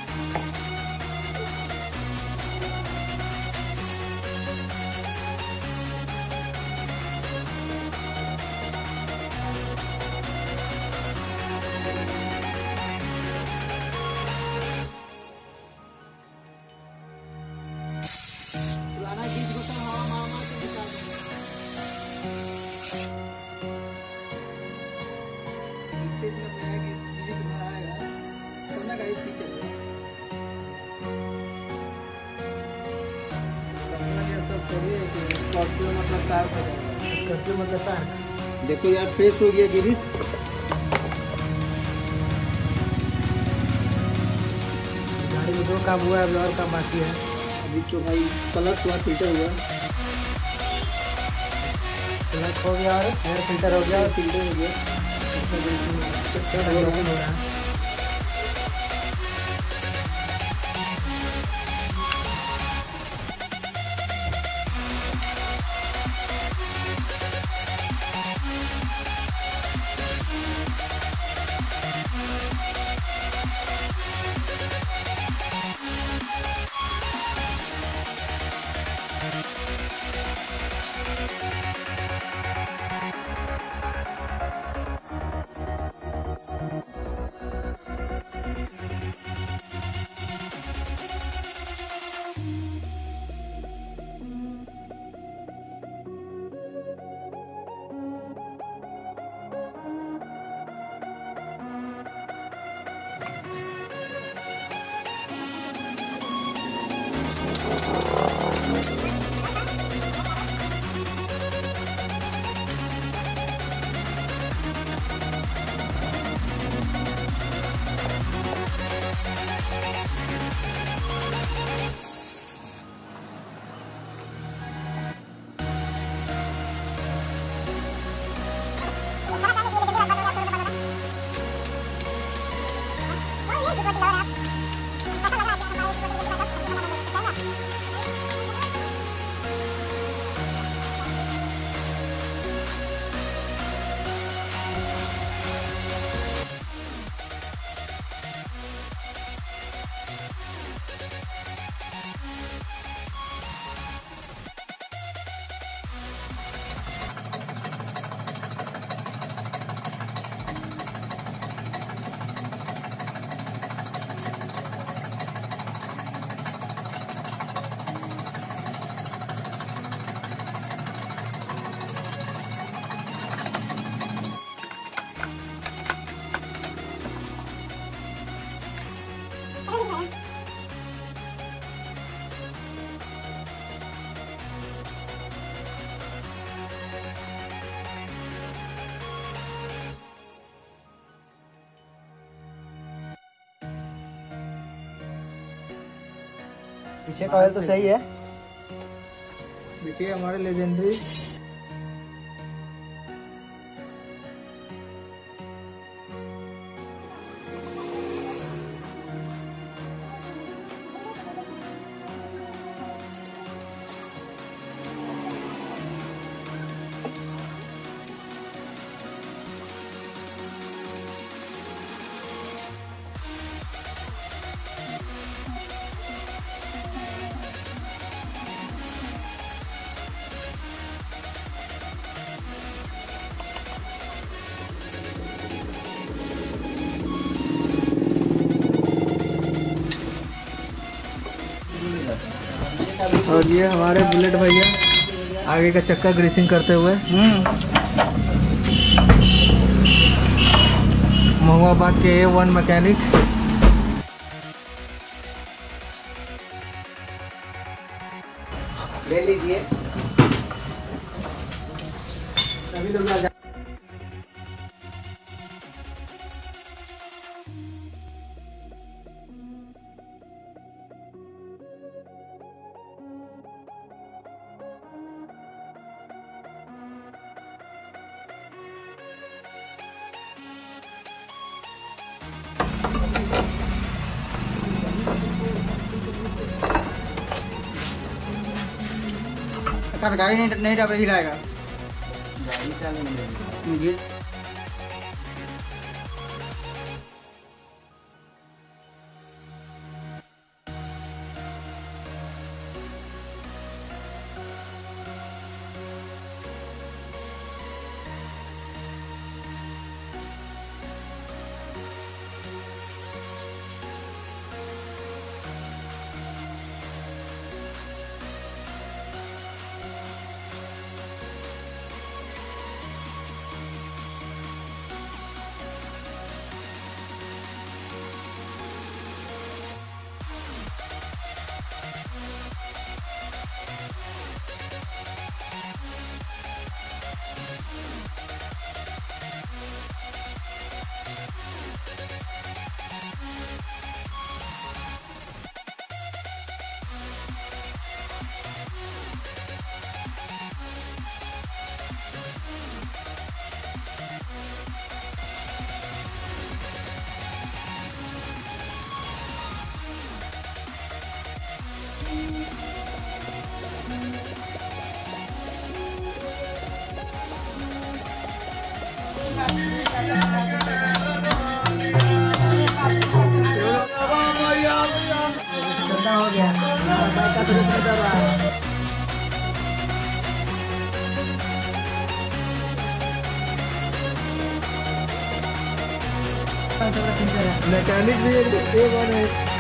Scorpio मतलब shark हो जाएगा। स्कॉर्पियो मतलब शार्क। देखो यार फ्रेश हो गया गिरीश। गाड़ी में 2 काम हुआ है, अभी और काम बाकी है। अभी तो भाई कलर हुआ, फिल्टर हुआ, क्लच हो गया और एयर फिल्टर हो गया और फिल्टर हो गया। हो रहा है। पीछे का ऑयल तो सही है। देखिए हमारे लेजेंडरी और ये हमारे बुलेट भैया आगे का चक्का ग्रीसिंग करते हुए महुआबाद के A1 मैकेनिक। ले लीजिए सभी लोग। गाड़ी नहीं डबे हिलाएगा। गाड़ी चलेंगे हो गया बाइक का सर्विस कर रहा है। मैकेनिक भी एक और है।